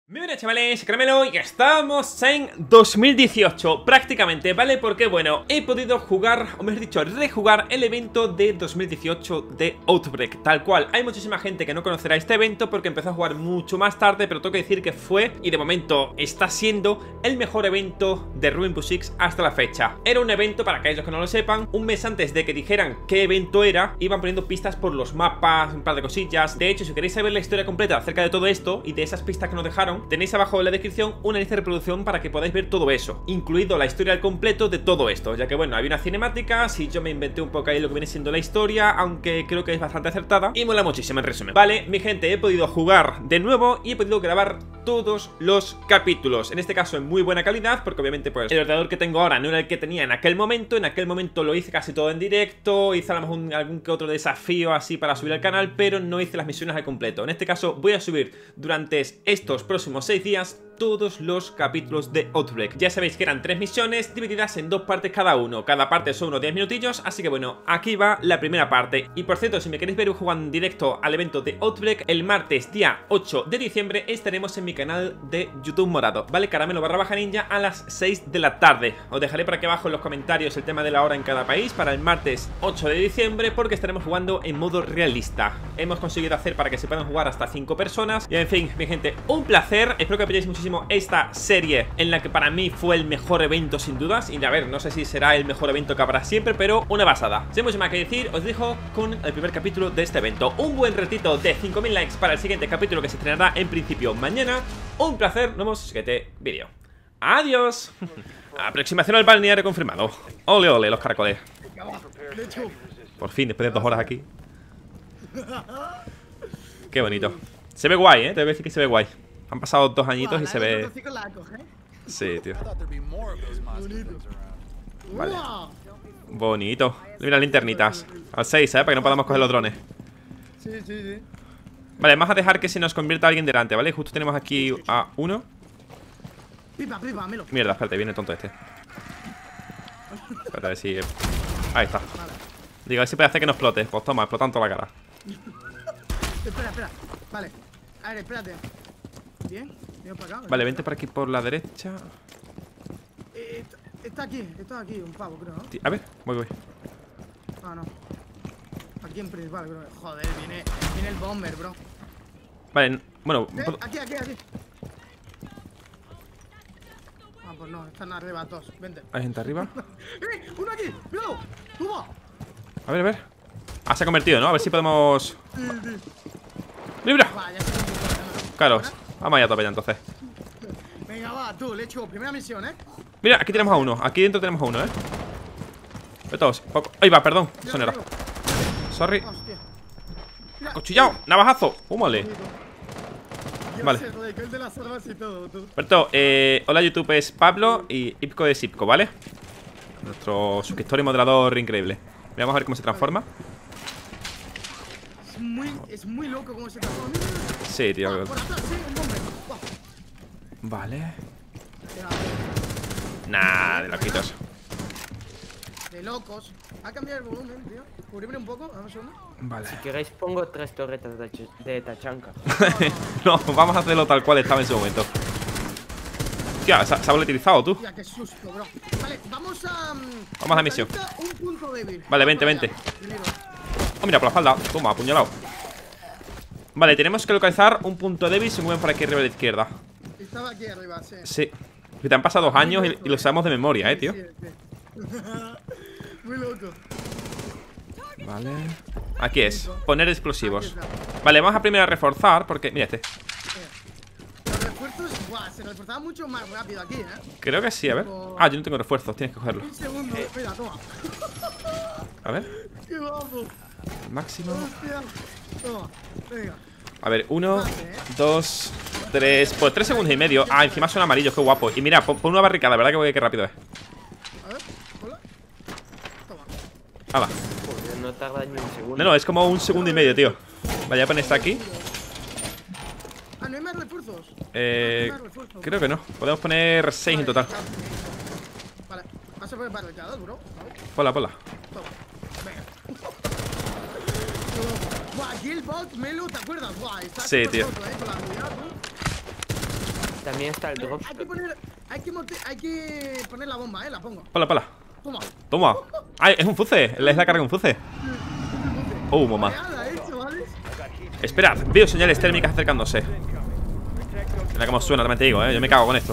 Muy buenas chavales, Caramelo, y estamos en 2018 prácticamente, ¿vale? Porque bueno, he podido jugar, o mejor dicho, rejugar el evento de 2018 de Outbreak. Tal cual, hay muchísima gente que no conocerá este evento porque empezó a jugar mucho más tarde, pero tengo que decir que fue, y de momento está siendo, el mejor evento de Rainbow Six hasta la fecha. Era un evento, para aquellos que no lo sepan, un mes antes de que dijeran qué evento era, iban poniendo pistas por los mapas, un par de cosillas. De hecho, si queréis saber la historia completa acerca de todo esto y de esas pistas que nos dejaron, tenéis abajo en la descripción una lista de reproducción para que podáis ver todo eso, incluido la historia al completo de todo esto, ya que bueno, había una cinemática, si yo me inventé un poco ahí lo que viene siendo la historia, aunque creo que es bastante acertada y mola muchísimo en resumen. Vale, mi gente, he podido jugar de nuevo y he podido grabar todos los capítulos, en este caso en muy buena calidad, porque obviamente pues el ordenador que tengo ahora no era el que tenía en aquel momento lo hice casi todo en directo, hice a lo mejor algún que otro desafío así para subir al canal, pero no hice las misiones al completo. En este caso voy a subir durante estos próximos 6 días todos los capítulos de Outbreak. Ya sabéis que eran 3 misiones divididas en 2 partes cada uno. Cada parte son unos 10 minutillos, así que bueno, aquí va la primera parte. Y por cierto, si me queréis ver jugando en directo al evento de Outbreak, el martes día 8 de diciembre estaremos en mi canal de YouTube morado, ¿vale? Caramelo_ninja a las 6 de la tarde. Os dejaré por aquí abajo en los comentarios el tema de la hora en cada país para el martes 8 de diciembre, porque estaremos jugando en modo realista. Hemos conseguido hacer para que se puedan jugar hasta 5 personas. Y en fin, mi gente, un placer. Espero que apoyéis muchísimo esta serie en la que para mí fue el mejor evento sin dudas. Y a ver, no sé si será el mejor evento que habrá siempre, pero una basada. Sin mucho más que decir, os dejo con el primer capítulo de este evento. Un buen retito de 5000 likes para el siguiente capítulo que se estrenará en principio mañana. Un placer, nos vemos en el siguiente vídeo. Adiós. Aproximación al balneario confirmado. Ole ole los caracoles. Por fin, después de 2 horas aquí. Qué bonito. Se ve guay, te voy a decir que se ve guay. Han pasado 2 añitos y se ve... Sí, tío. Vale. Bonito. Mira, linternitas. Al 6, para que no podamos coger los drones. Sí. Vale, vamos a dejar que se nos convierta alguien delante, ¿vale? Justo tenemos aquí a uno. Pipa, Melo. Mierda, espérate, viene el tonto este. Espérate, a ver si... Ahí está. Digo, a ver si puede hacer que no explote. Pues toma, explotando toda la cara. Espera. Vale. A ver, espérate. Bien, para acá. Vale, vente por aquí por la derecha. Está aquí, un pavo, creo, ¿no? A ver, voy. Ah, no. Aquí en principal, creo. Joder, viene el bomber, bro. Vale, bueno. Aquí. Ah, pues no, están arriba todos. Vente. ¿Hay gente arriba? ¡Uno aquí! ¡Míralo! ¡Toma! A ver. Ah, se ha convertido, ¿no? A ver si podemos... Sí. ¡Mira! Vaya, Claro, vamos allá a tope ya entonces. Venga, va, tú, le echo. Primera misión, Mira, aquí tenemos a uno. Aquí dentro tenemos a uno, De todos. Ahí va, perdón. Eso no era. Sorry. Cuchillao, navajazo. Mole. Vale. Perfecto. Hola YouTube, es Pablo y Ipco de Ipco, ¿vale? Nuestro suscriptor y moderador increíble. Vamos a ver cómo se transforma. Es muy loco cómo se transforma. Sí, tío. Por atrás, sí, un bomber. Vale. Nah, de loquitos. De locos. Ha cambiado el volumen, tío. Cubrirme un poco, vamos a uno. Vale. Si queréis pongo 3 torretas de tachanca. No, vamos a hacerlo tal cual estaba en su momento. Tía, se ha volatilizado tú. Tía, qué susto, bro. Vale, vamos a la misión. Un punto débil. Vale, vente. Oh, mira, por la espalda. Toma, apuñalado. Vale, tenemos que localizar un punto débil. Se mueven por aquí arriba a la izquierda. Estaba aquí arriba, sí. Sí. Te han pasado 2 años y lo sabemos de memoria, tío. Sí. Muy loco. Vale. Aquí es. Poner explosivos. Vale, vamos a primero a reforzar porque... Mira este. Los refuerzos, se reforzaba mucho más rápido aquí, Creo que sí, a ver. Ah, yo no tengo refuerzos, tienes que cogerlo. Un segundo, espera, toma. A ver. Qué guapo. Máximo. Hostia. Toma, venga. A ver, 1, 2, 3. Pues 3 segundos y medio. Ah, encima son amarillos, qué guapo. Y mira, pon una barricada, ¿verdad? Que voy que rápido es. A ver, hola. Toma. Ah, va. Joder, no tarda ni un segundo. No, es como 1 segundo y medio, tío. Vaya a poner esta aquí. Ah, ¿no hay más refuerzos? Creo que no. Podemos poner 6 en total. Vale, vas a poner barricadas, bro. Ponla. Toma, venga. Buah, aquí el bot, Melo, ¿te acuerdas? Buah, está Sí, tío. roto, con la habilidad, ¿no? También está el drop. Hay que poner la bomba, la pongo. Ponla. Toma. Toma. Ay, es un fuce. Es la carga de un fuce. Mamá. Esperad, veo señales térmicas acercándose. Mira cómo suena, también te digo, Yo me cago con esto.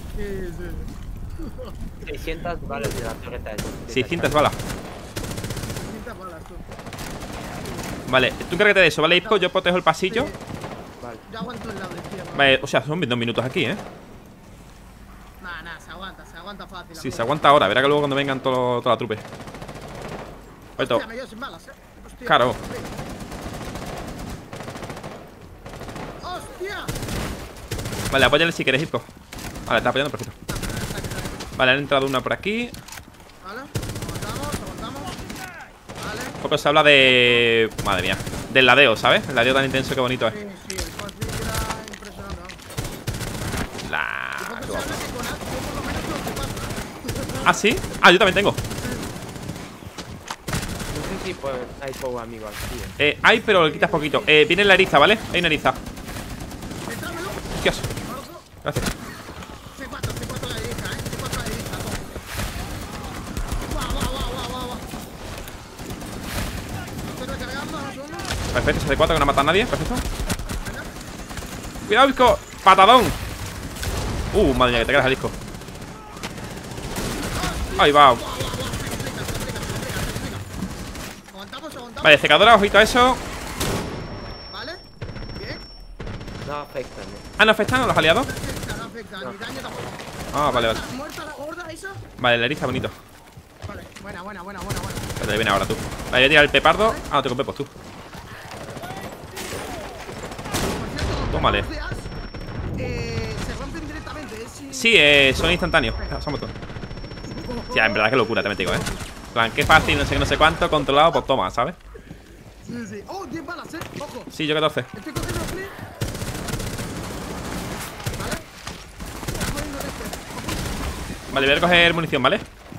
600 balas de la torreta de 600 balas. 600 balas, tú. Vale, tú encárgate de eso, ¿vale, Ipco? Yo protejo el pasillo. Vale. Yo aguanto el lado de izquierda. Vale, o sea, son 2 minutos aquí, Nah, se aguanta fácil. Sí, se aguanta ahora, verá que luego cuando vengan toda la trupe. Hostia, me quedo sin balas, Hostia. Claro. ¡Hostia! Vale, apóyale si quieres, Ipco. Vale, está apoyando, perfecto. Vale, han entrado una por aquí. Vale, aguantamos. Vale. Poco se habla de... Madre mía. Del ladeo, ¿sabes? El ladeo tan intenso que bonito es. Sí, el conflicto era impresionante, vamos. La... Y poco se habla que con Azul por lo menos lo que pasa. ¿Ah, sí? Ah, yo también tengo. No sé si hay poco amigo aquí. Hay, pero le quitas poquito. Viene la eriza, ¿vale? Hay una eriza. Entrámelo. Dios. Gracias. C4 la derecha, C4 la derecha, todo. Guau. Estoy recargando, un segundo. Perfecto, ese C4 que no ha matado a nadie. Perfecto. Cuidado, Ipco. Patadón. Madre mía, que te quedas al disco. Ahí va. Aguantamos. Vale, secadora, ojito a eso. Vale, bien. No afectan, ¿No afectan a los aliados? No afecta, ni daño tampoco. Vale. ¿Muerta la gorda esa? Vale, la eriza, bonito. Vale, buena. Vale, viene ahora tú. Vale, voy a tirar el pepardo. No te con pepos tú. Por cierto, Tómale. los deas, se rompen directamente, Sí, son instantáneos. Somos todos. Ya, en verdad, qué locura, también te digo, En plan, qué fácil, no sé qué, controlado, pues toma, ¿sabes? Sí. Oh, 10 balas, ojo. Sí, yo 14. Estoy cogiendo el flip. Vale. Estoy cogiendo Vale, voy a coger munición, ¿vale?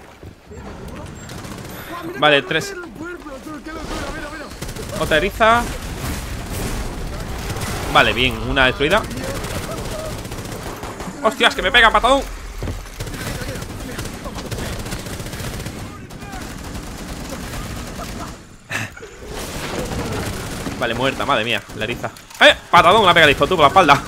Vale, 3. Qué locura, mira. Otra eriza. Vale, bien, una destruida. ¡Hostias, que me pega, patadón! Vale, muerta, madre mía, la eriza. Patadón, la pega el disco, tú, por la espalda.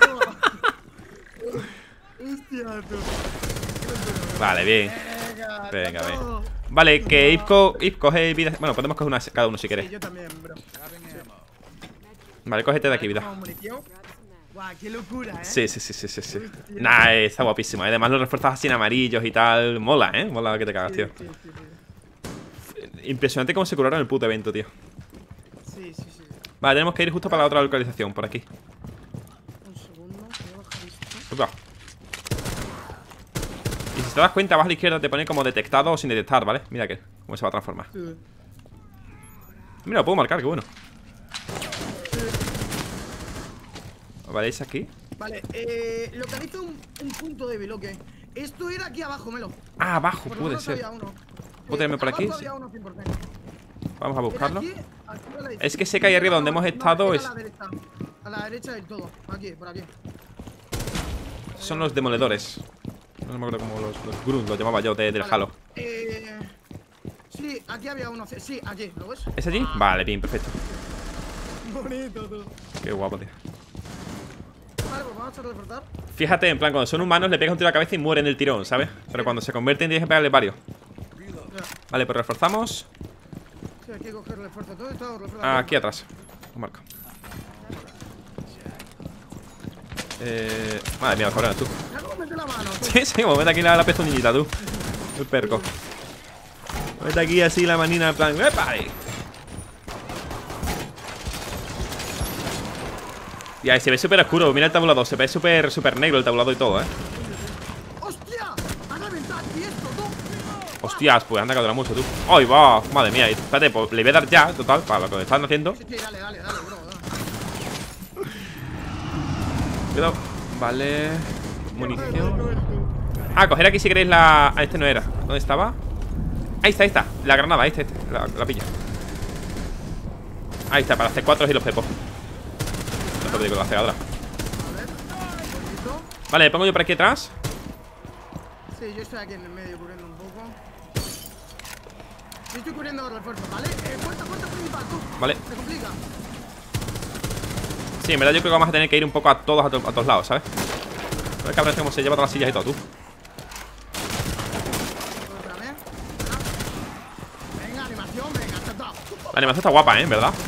Hostia, tú. Vale, bien. Venga, bien. Vale, que Ipco coge vida. Bueno, podemos coger una cada uno si Sí, quieres. yo también, bro. Vale, cógete de aquí vida. Guau, qué locura, Sí. Nah, está guapísimo. Además los refuerzos así en amarillos y tal. Mola, mola que te cagas, tío. Sí. Impresionante cómo se curaron el puto evento, tío. Sí. Vale, tenemos que ir justo para la otra localización, por aquí. Un segundo, voy a bajar esto. Upa. Y si te das cuenta, abajo a la izquierda te pone como detectado o sin detectar, ¿vale? Mira que cómo se va a transformar. Sí. Mira, lo puedo marcar, qué bueno. Vale, ¿es aquí? Vale, localizo un punto débil, ok. Esto era aquí abajo, Melo. Abajo Por lo puede menos ser. había uno. ¿Puedo tenerme por aquí? Abajo había uno 100%. Vamos a buscarlo. Era aquí a la izquierda. Es que sé que ahí arriba donde hemos estado era es... a la derecha del todo. Aquí, por aquí. Son los demoledores. No me acuerdo cómo los grunts los llamaba yo del Vale, Halo. Sí, aquí había uno. Sí, aquí, ¿lo ves? ¿Es allí? Vale, bien, perfecto. Bonito, tú. Qué guapo, tío. Vale, pues vamos a reforzar. Fíjate, en plan, cuando son humanos le pegas un tiro a la cabeza y mueren el tirón, ¿sabes? Pero cuando se convierten tienes que pegarle varios. Vale, pues reforzamos. Sí, hay que coger el esfuerzo. ¿Dónde está el refuerzo? Aquí atrás. Lo marco. Madre mía, cabrón, tú. Mira cómo mete la mano, tú. Sí, mete aquí la pezuñita, tú. El perco. Mete aquí así la manina en plan. ¡Epa! Ya, se ve súper oscuro. Mira el tabulador, se ve súper negro el tabulador y todo, ¡Hostia! ¡Ha reventado aquí esto, tú! Hostias, pues anda que dura mucho, tú. ¡Ay, va! Madre mía, espérate, pues le voy a dar ya, total, para lo que están haciendo. Sí, dale, bro, dale. Cuidado. Vale. Munición. Coger aquí si queréis la... este no era. ¿Dónde estaba? Ahí está. La granada, este. La pillo. Ahí está, para hacer 4 y los pepos. No te digo, la cegadora. Vale, me pongo yo por aquí atrás. Sí, yo estoy aquí en el medio cubriendo un poco. Yo estoy cubriendo refuerzo, ¿vale? Puerta principal, tú. Vale. Se complica. Sí, en verdad yo creo que vamos a tener que ir un poco a todos, a todos lados, ¿sabes? A ver que cómo se lleva todas las sillas y todo, tú. Otra vez. Venga, animación, venga, está todo. La animación está guapa, ¿eh? ¿Verdad?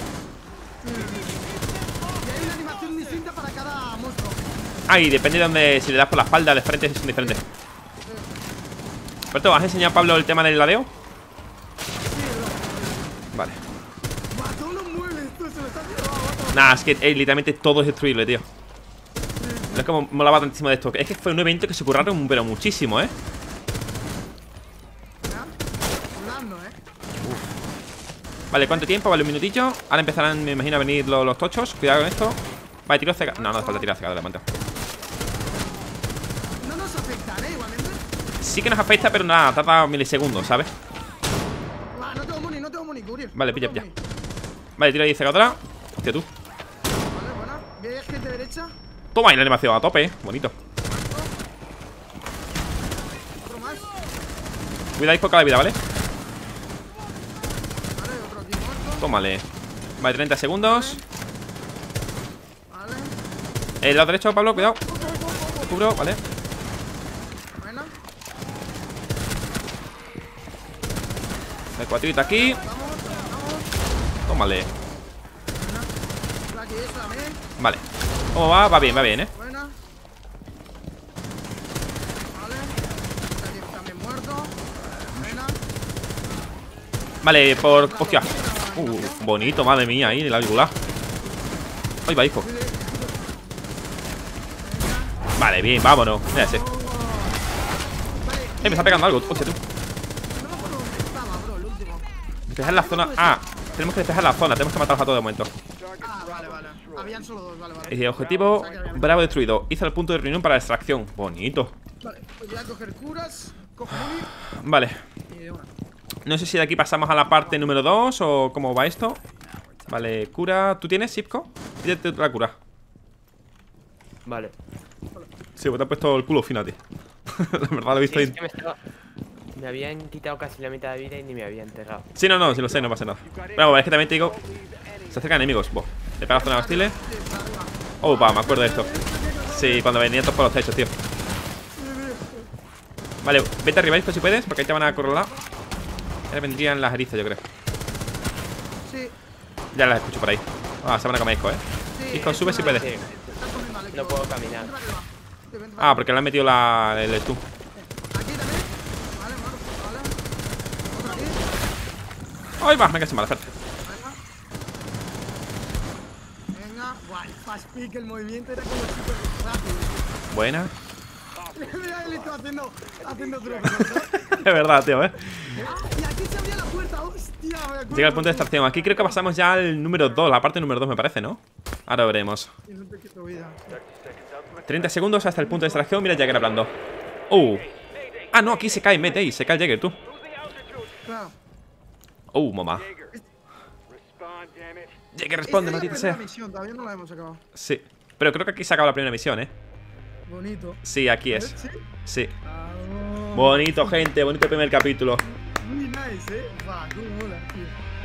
Y hay una animación distinta para cada monstruo. Ah, y depende de dónde, si le das por la espalda, de frente, son diferentes. ¿Pero has enseñado a Pablo el tema del ladeo? Vale. Buah, todos los muebles, esto se lo está haciendo. Nah, es que literalmente todo es destruible, tío. No es como molaba tantísimo de esto. Es que fue un evento que se curraron, pero muchísimo, ¿eh? Volando, Vale, ¿cuánto tiempo? Vale, un minutillo. Ahora empezarán, me imagino, a venir los tochos. Cuidado con esto. Vale, tiro cega. No, no hace falta tirar cega, de momento. No nos afectan, igualmente. Sí que nos afecta, pero nada, tarda milisegundos, ¿sabes? Va, no tengo money, cubrir. Vale, No pilla, tengo pilla. money. Vale, tiro ahí cega otra. Hostia, tú. Vale, buena. Ve gente derecha. Toma, y la animación a tope, bonito. Otro más. Cuidáis por cada vida, ¿vale? Vale, otro aquí muerto. Tómale. Vale, 30 segundos. Vale. El lado derecho, Pablo, cuidado. Cubro, vale. Buena. El cuatrito aquí. Vamos. Tómale. Buena. Aquí, esa también. Vale. ¿Cómo va? Va bien, ¿eh? Buena. Vale. Aquí también muerto. Buena. Vale, por... Hostia. Bonito, madre mía, ahí, el algolar. Ahí va, hijo. Vale, bien, vámonos. Mira ese. Vale. Me está pegando algo. Hostia, tú. No me acuerdo dónde estaba, bro, el último. Despejar la zona. Ah, tenemos que despejar la zona. Tenemos que matarlos a todos de momento. Ah, vale. Habían solo dos, vale. Y objetivo: Bravo destruido. Hizo el punto de reunión para la extracción. Bonito. Vale, pues voy a coger curas. Cojo money. Vale. Y de una. No sé si de aquí pasamos a la parte número 2 o cómo va esto. Vale, cura. ¿Tú tienes, Sipco? Pídete la cura. Vale. Sí, pues te has puesto el culo fino a ti. La verdad lo he visto Sí, ahí. es que me habían quitado casi la mitad de vida y ni me había enterrado. Sí, no, sí lo sé, no pasa nada. Pero es que también te digo, se acercan enemigos. Buah, le pegas zona hostiles. Oh, va, me acuerdo de esto. Sí, cuando venían todos por los techos, tío. Vale, vete arriba, Isco, si puedes, porque ahí te van a acorralar. Ahora vendrían las erizas, yo creo. Sí, Ya las escucho por ahí. Ah, se van a comer Isco, sí. Isco, sube si puedes. Sí, Estás comiendo, Alex. no puedo caminar. Vente para arriba. Sí, vente para Ah, arriba. porque le han metido el stun. Aquí también. Vale, muerto, vale. Otro aquí. ¡Ay, va! Me quedé mal, espérate. Venga. Guau, el fast pick, el movimiento era como súper rápido. Buena. Mira, él está haciendo trucos. Es verdad, tío, Ah, y aquí se abría la puerta, hostia. Me acuerdo. Llega el punto de extracción. Aquí creo que pasamos ya al número 2, la parte número 2, me parece, ¿no? Ahora veremos. Y no te quito vida. 30 segundos hasta el punto de extracción. Mira Jagger hablando. Ah, no, aquí se cae, mete ahí. Se cae el Jagger, tú. Claro. Mamá. Jagger responde, maldita Esta es la sea. primera misión, todavía no la hemos acabado. Sí. Pero creo que aquí se acaba la primera misión, ¿eh? Bonito. Sí, aquí es. ¿Sí? Sí. Vamos. Bonito, gente. Bonito el primer capítulo. Muy nice, Va, cómo mola, tío.